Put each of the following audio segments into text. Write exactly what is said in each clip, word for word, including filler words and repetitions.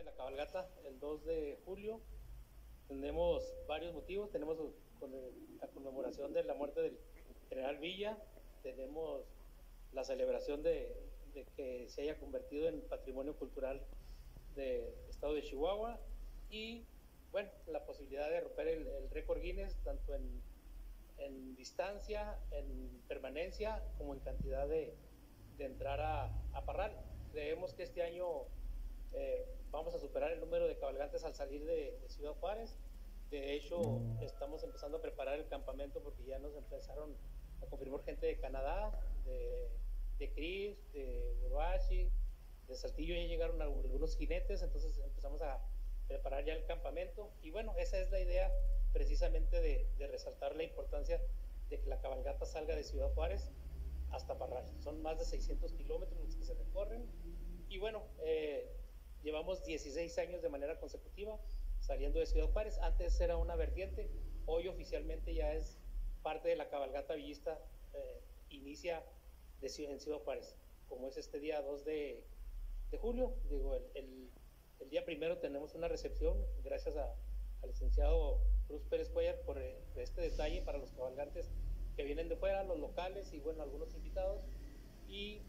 la cabalgata el dos de julio. Tenemos varios motivos. Tenemos con la conmemoración de la muerte del general Villa, tenemos la celebración de, de que se haya convertido en patrimonio cultural del estado de Chihuahua y, bueno, la posibilidad de romper el, el récord Guinness tanto en, en distancia, en permanencia, como en cantidad de, de entrar a, a Parral. Creemos que este año eh, vamos a superar el número de cabalgantes al salir de, de Ciudad Juárez. De hecho, estamos empezando a preparar el campamento porque ya nos empezaron a confirmar gente de Canadá, de, de Cris, de Uruashi, de Saltillo ya llegaron algunos jinetes, entonces empezamos a preparar ya el campamento. Y bueno, esa es la idea precisamente de, de resaltar la importancia de que la cabalgata salga de Ciudad Juárez hasta Parral. Son más de seiscientos kilómetros los que se recorren. Y bueno, eh, llevamos dieciséis años de manera consecutiva saliendo de Ciudad Juárez. Antes era una vertiente, hoy oficialmente ya es parte de la cabalgata villista. Eh, inicia de, en Ciudad Juárez, como es este día dos de, de julio. Digo, el, el, el día primero tenemos una recepción, gracias a, al licenciado Cruz Pérez Cuellar por, eh, por este detalle para los cabalgantes que vienen de fuera, los locales y bueno, algunos invitados, y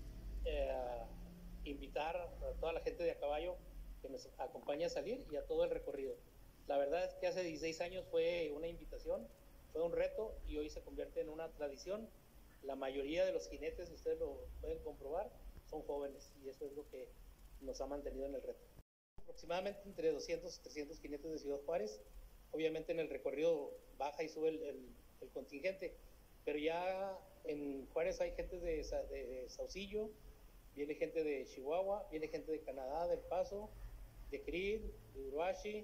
eh, invitar a toda la gente de a caballo que nos acompañe a salir y a todo el recorrido. La verdad es que hace dieciséis años fue una invitación, fue un reto y hoy se convierte en una tradición. La mayoría de los jinetes, ustedes lo pueden comprobar, son jóvenes y eso es lo que nos ha mantenido en el reto. Aproximadamente entre doscientos y trescientos jinetes de Ciudad Juárez. Obviamente en el recorrido baja y sube el, el, el contingente, pero ya en Juárez hay gente de, de Saucillo, viene gente de Chihuahua, viene gente de Canadá, del Paso, de Krill, de Uruashi,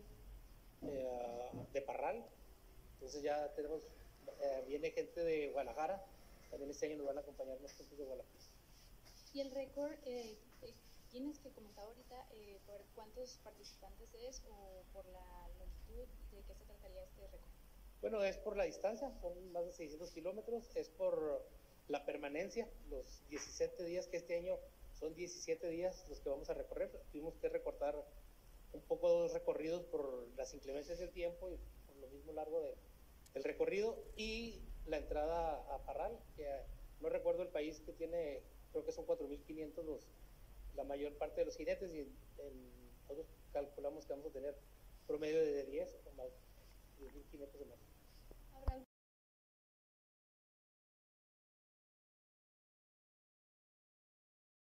eh, de Parral. Entonces ya tenemos, eh, viene gente de Guadalajara, también este año nos van a acompañar más gente de Guadalajara. Y el récord, eh, tienes que comentar ahorita eh, por cuántos participantes es o por la longitud, ¿de qué se trataría este récord? Bueno, es por la distancia, son más de seiscientos kilómetros, es por la permanencia, los diecisiete días que este año son diecisiete días los que vamos a recorrer. Tuvimos que recortar un poco los recorridos por las inclemencias del tiempo y por lo mismo largo de, del recorrido, y la entrada a Parral, que no recuerdo el país que tiene, creo que son cuatro mil quinientos los, la mayor parte de los jinetes, y en, nosotros calculamos que vamos a tener promedio de diez o más, diez mil jinetes o más.